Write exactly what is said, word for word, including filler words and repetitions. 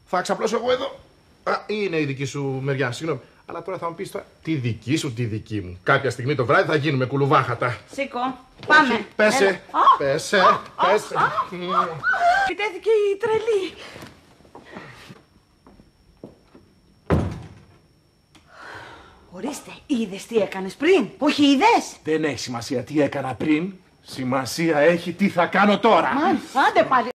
Θα ξαπλώσω εγώ εδώ. Α, είναι η δική σου μεριά, συγγνώμη. Αλλά τώρα θα μου πεις τώρα, τη δική σου, τη δική μου. Κάποια στιγμή το βράδυ θα γίνουμε κουλουβάχατα. Σήκω, πάμε. Όχι, πέσε, Έλα. πέσε, πέσε. Επιτέθηκε η τρελή. Ορίστε, είδες τι έκανες πριν? Όχι, είδες? Δεν έχει σημασία τι έκανα πριν. Σημασία έχει τι θα κάνω τώρα. Άντε πάλι.